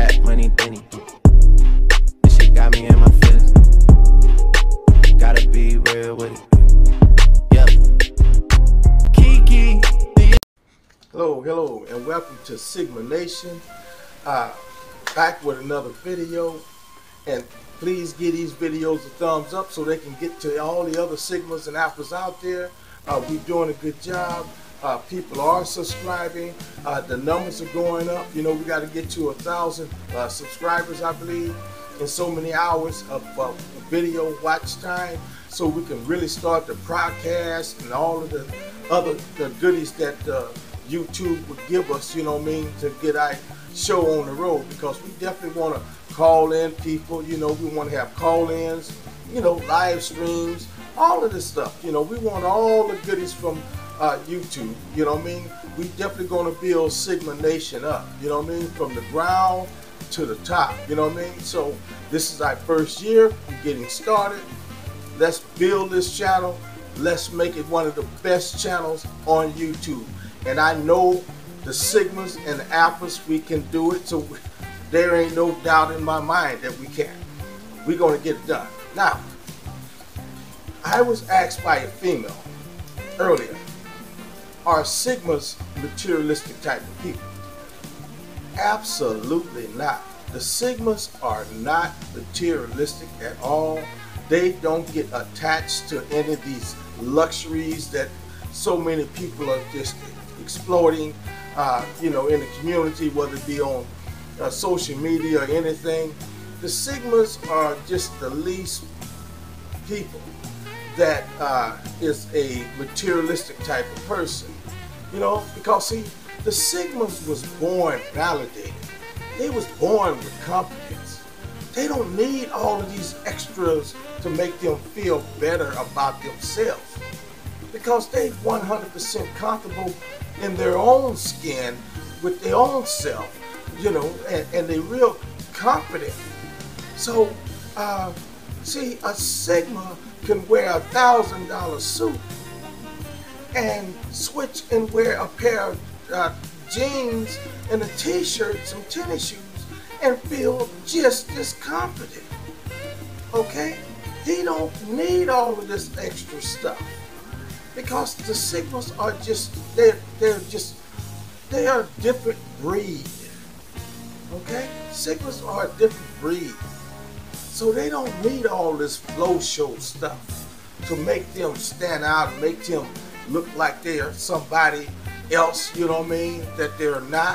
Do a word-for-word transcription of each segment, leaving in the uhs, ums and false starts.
Trap money, Denny. This shit got me in my feelings. Gotta be real with it. Yeah. Kiki. Hello, hello, and welcome to Sigma Nation. Uh, back with another video, and please give these videos a thumbs up so they can get to all the other Sigmas and Alphas out there. Uh, we're doing a good job. Uh, people are subscribing. Uh, the numbers are going up. You know, we got to get to a thousand uh, subscribers, I believe, in so many hours of uh, video watch time, so we can really start the podcast and all of the other the goodies that uh, YouTube would give us, you know what I mean, to get our show on the road, because we definitely want to call in people. You know, we want to have call-ins, you know, live streams, all of this stuff. You know, we want all the goodies from uh, YouTube, you know what I mean. We definitely going to build Sigma Nation up, you know what I mean, from the ground to the top, you know what I mean. So this is our first year, we're getting started. Let's build this channel. Let's make it one of the best channels on YouTube. And I know the Sigmas and the Alphas, we can do it. So there ain't no doubt in my mind that we can. We're going to get it done. Now, I was asked by a female earlier, are Sigmas materialistic type of people? Absolutely not. The Sigmas are not materialistic at all. They don't get attached to any of these luxuries that so many people are just exploiting, uh, you know, in the community, whether it be on uh, social media or anything. The Sigmas are just the least people that uh, is a materialistic type of person, you know, because see, the Sigmas was born validated. They was born with confidence. They don't need all of these extras to make them feel better about themselves, because they one hundred percent comfortable in their own skin with their own self, you know, and, and they real confident. So, uh, see, a Sigma can wear a thousand dollar suit and switch and wear a pair of uh, jeans and a t-shirt, some tennis shoes, and feel just as confident. Okay? He don't need all of this extra stuff, because the Sigmas are just, they're, they're just, they are a different breed. Okay? Sigmas are a different breed. So they don't need all this flow show stuff to make them stand out and make them look like they are somebody else, you know what I mean, that they're not.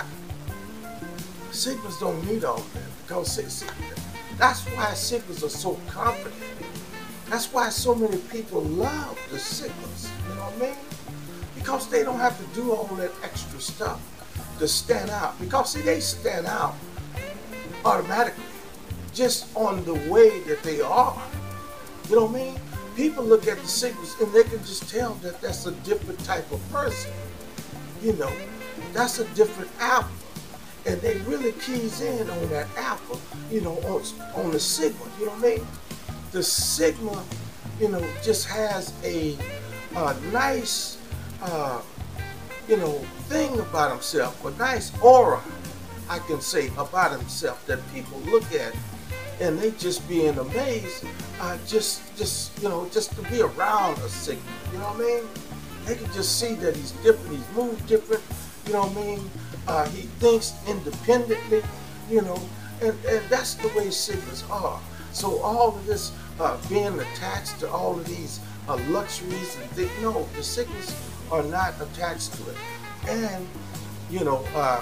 Sigmas don't need all of that, because that's why Sigmas are so confident. That's why so many people love the Sigmas, you know what I mean? Because they don't have to do all that extra stuff to stand out. Because see, they stand out automatically just on the way that they are. You know what I mean? People look at the Sigmas and they can just tell that that's a different type of person. You know, that's a different alpha. And they really keys in on that alpha, you know, on, on the Sigma, you know what I mean? The Sigma, you know, just has a, a nice, uh, you know, thing about himself, a nice aura, I can say, about himself that people look at and they just being amazed, uh, just, just, you know, just to be around a Sigma, you know what I mean? They can just see that he's different, he's moved different, you know what I mean? Uh, he thinks independently, you know, and, and that's the way Sigmas are. So all of this uh, being attached to all of these uh, luxuries and things, no, the Sigmas are not attached to it. And, you know, uh,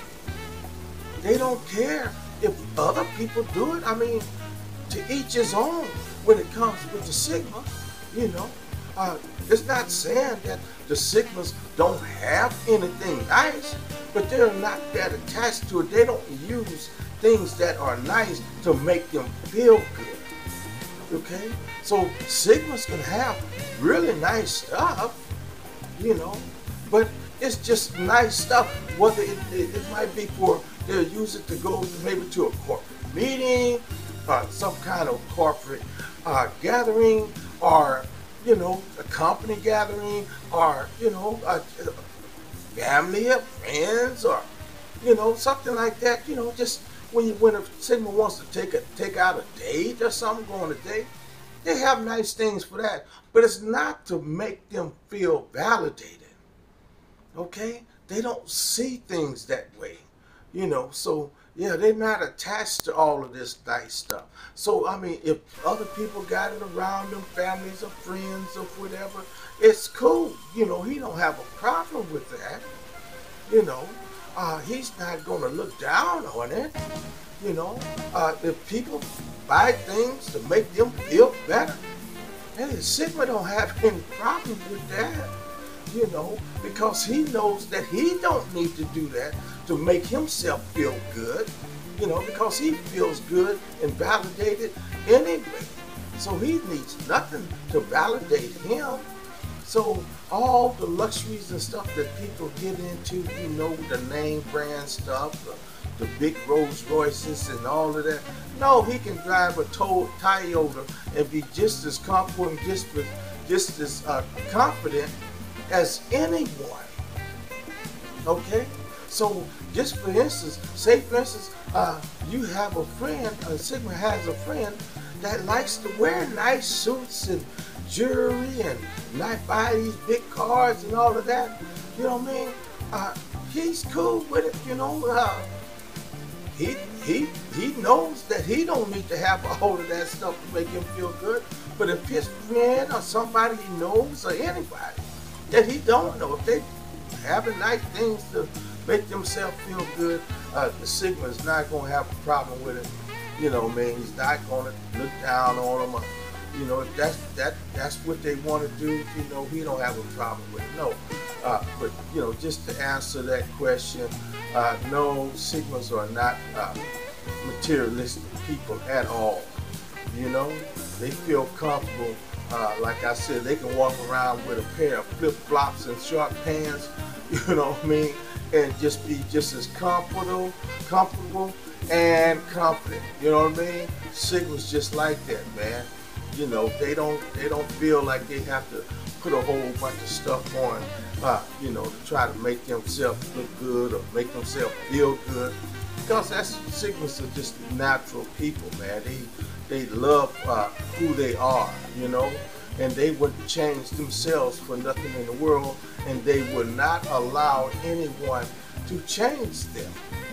they don't care if other people do it. I mean, to each his own when it comes with the Sigma, you know. Uh, it's not saying that the Sigmas don't have anything nice, but they're not that attached to it. They don't use things that are nice to make them feel good. Okay? So Sigmas can have really nice stuff, you know, but it's just nice stuff. Whether it, it, it might be for, they'll use it to go maybe to a corporate meeting, uh, some kind of corporate uh, gathering, or you know, a company gathering, or, you know, a, a family or friends, or, you know, something like that, you know, just, when you, when a Sigma wants to take a take out a date or something, go on a date, they have nice things for that. But it's not to make them feel validated. Okay? They don't see things that way. You know, so yeah, they're not attached to all of this nice stuff. So I mean, if other people got it around them, families or friends or whatever, it's cool. You know, he don't have a problem with that. You know, uh, he's not gonna look down on it. You know, uh, if people buy things to make them feel better, hey, Sigma don't have any problem with that. You know, because he knows that he don't need to do that to make himself feel good. You know, because he feels good and validated anyway. So he needs nothing to validate him. So all the luxuries and stuff that people get into, you know, the name brand stuff, the, the big Rolls Royces and all of that. No, he can drive a Toyota and be just as comfortable and just as, just as uh, confident as anyone. Okay? So just for instance, say for instance, uh, you have a friend, uh, Sigma has a friend that likes to wear nice suits and jewelry and not buy these big cars and all of that. You know what I mean? Uh, he's cool with it, you know. Uh, he he he knows that he don't need to have all of that stuff to make him feel good. But if his friend or somebody he knows or anybody that he don't know, if they having nice things to make themselves feel good, uh, the Sigma is not going to have a problem with it. You know, man, he's not going to look down on them. Or, you know, if that's that that's what they want to do, you know, he don't have a problem with it. No, uh, but you know, just to answer that question, uh, no, Sigmas are not uh, materialistic people at all. You know, they feel comfortable. Uh, like I said, they can walk around with a pair of flip-flops and short pants. You know what I mean? And just be just as comfortable, comfortable and confident. You know what I mean? Sigma's just like that, man. You know, they don't they don't feel like they have to put a whole bunch of stuff on, uh, you know, to try to make themselves look good or make themselves feel good. Because that's Sigmas are just natural people, man. They they love uh, who they are, you know, and they wouldn't change themselves for nothing in the world, and they would not allow anyone to change them.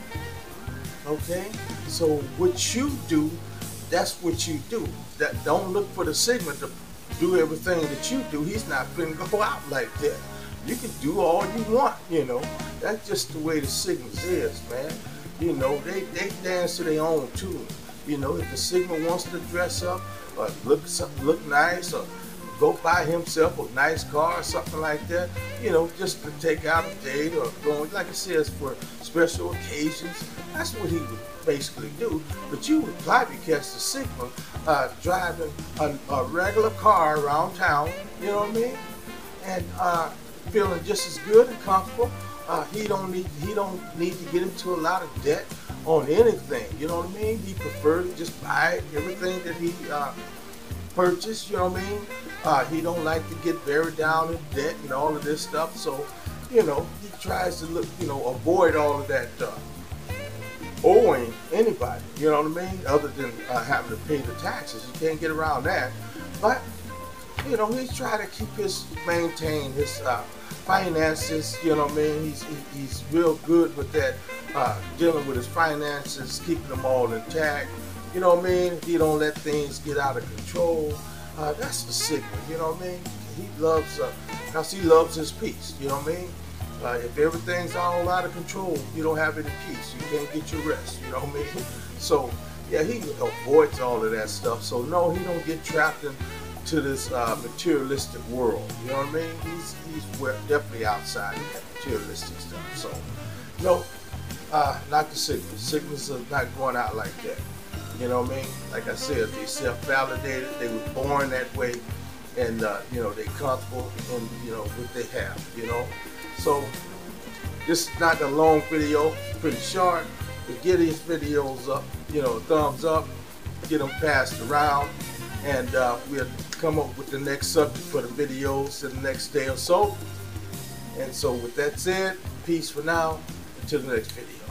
Okay, so what you do, that's what you do. That don't look for the Sigma to do everything that you do. He's not going to go out like that. You can do all you want, you know. That's just the way the Sigmas is, man. You know, they, they dance to their own tune. You know, if the Sigma wants to dress up or look look nice or go buy himself a nice car or something like that, you know, just to take out a date or going, like it says, for special occasions, that's what he would basically do. But you would probably catch the Sigma uh, driving a, a regular car around town, you know what I mean, and uh, feeling just as good and comfortable. Uh, he don't need he don't need to get into a lot of debt on anything, you know what I mean? He prefers to just buy everything that he uh, purchased, you know what I mean? Uh, he don't like to get buried down in debt and all of this stuff, so, you know, he tries to look, you know, avoid all of that uh, owing anybody, you know what I mean? Other than uh, having to pay the taxes. You can't get around that. But, you know, he's trying to keep his, maintain his uh, finances, you know what I mean? He's, he, he's real good with that, uh, dealing with his finances, keeping them all intact. You know what I mean? He don't let things get out of control. Uh, that's the Sigma, you know what I mean? He loves, uh, because he loves his peace, you know what I mean? Uh, if everything's all out of control, you don't have any peace. You can't get your rest, you know what I mean? So, yeah, he avoids all of that stuff. So, no, he don't get trapped into this uh, materialistic world, you know what I mean? He's, he's definitely outside of that materialistic stuff. So, no, uh, not the Sigmas. Sigmas are not going out like that. You know what I mean? Like I said, they self-validated. They were born that way, and uh, you know, they comfortable in, you know, what they have. You know, so this is not a long video. It's pretty short. But get these videos up. You know, thumbs up. Get them passed around, and uh, we'll come up with the next subject for the videos in the next day or so. And so, with that said, peace for now. Until the next video.